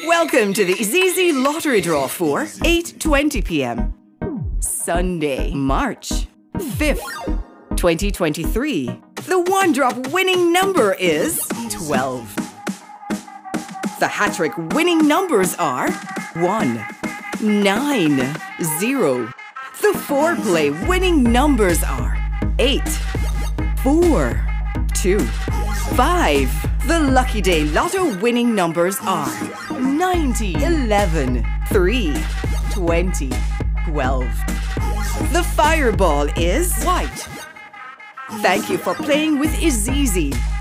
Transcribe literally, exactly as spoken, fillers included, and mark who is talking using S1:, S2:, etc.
S1: Welcome to the IZIZZI lottery draw for eight twenty p m Sunday, March fifth, twenty twenty-three. The one-drop winning number is twelve. The HaTTrik winning numbers are one, nine, zero. The four-play winning numbers are eight, four, two, five. The LuckyDayLotto winning numbers are ninety, eleven, three, twenty, twelve. The fireball is white. Thank you for playing with IZIZZI.